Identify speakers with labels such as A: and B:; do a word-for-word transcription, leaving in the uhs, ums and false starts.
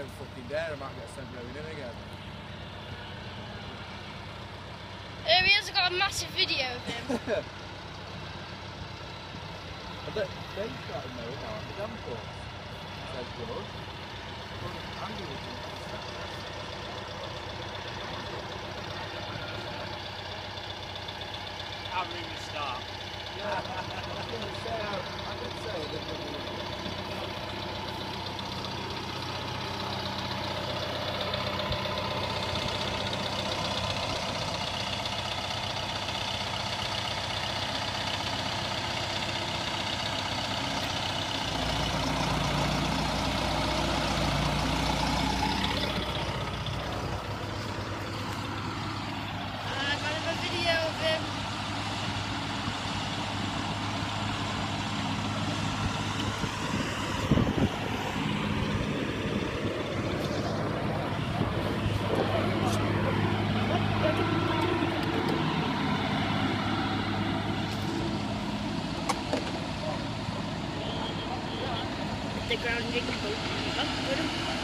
A: don't fucking dare, I might get sent going in again.
B: Here he has got a massive video of him.
A: They, they started knowing now on the damn course. Says good. Andy was in that.
C: How rude we start.
A: Yeah, I was going to say, I could say that we
B: the ground.